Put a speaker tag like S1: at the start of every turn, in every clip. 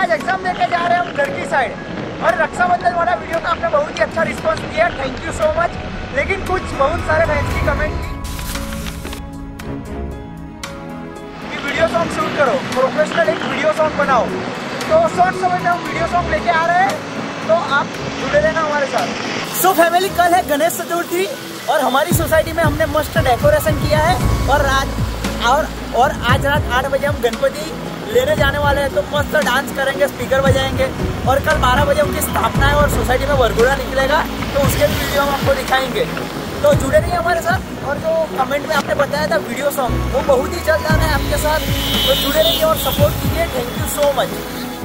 S1: आज एग्जाम देके जा रहे हैं हम घर की साइड। और रक्षाबंधन वाला वीडियो का आपने बहुत ही अच्छा रिस्पॉन्स दिया, थैंक यू सो मच। लेकिन कुछ बहुत सारे फैंस की कमेंट की वीडियो सॉन्ग शूट करो, प्रोफेशनल एक वीडियो सॉन्ग बनाओ। तो शॉर्ट समय में हम वीडियो सॉन्ग लेके आ रहे हैं, तो आप जुड़े रहना हमारे साथ। सो फैमिली, कल है गणेश चतुर्थी और हमारी सोसाइटी में हमने मस्त डेकोरेशन किया है और आज रात 8 बजे हम गणपति लेने जाने वाले हैं। तो मस्त डांस करेंगे, स्पीकर बजाएंगे और कल 12 बजे उनकी स्थापना है और सोसाइटी में वरघोड़ा निकलेगा, तो उसके भी वीडियो हम आपको दिखाएंगे। तो जुड़े रहिए हमारे साथ। और जो कमेंट में आपने बताया था वीडियो सॉन्ग, वो बहुत ही जल्द आ रहा है आपके साथ, तो जुड़े रहिए और सपोर्ट कीजिए। Thank you so much.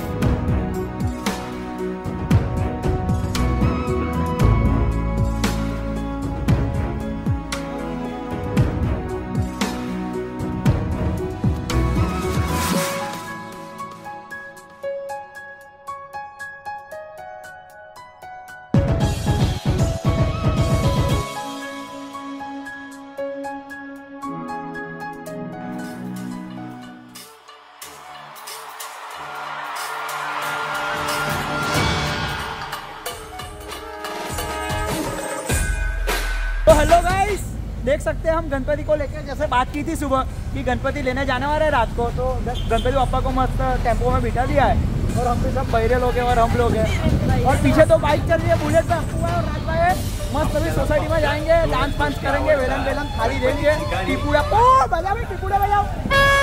S1: तो हेलो गाइस, देख सकते हैं हम गणपति को लेकर जैसे बात की थी सुबह कि गणपति लेने जाने वाले हैं रात को, तो गणपति पापा को मस्त टेम्पो में बिठा दिया है और हम भी सब बहरे लोग हैं और हम लोग हैं। और पीछे तो बाइक चल रही है, बुलेट पे अप्पू है और राज भाई है। मस्त अभी सोसाइटी में जाएंगे, डांस वांस करेंगे, वेलन वेलन थाली देंगे, टिपुड़ा बजाओ, टिपुड़ा बजाओ।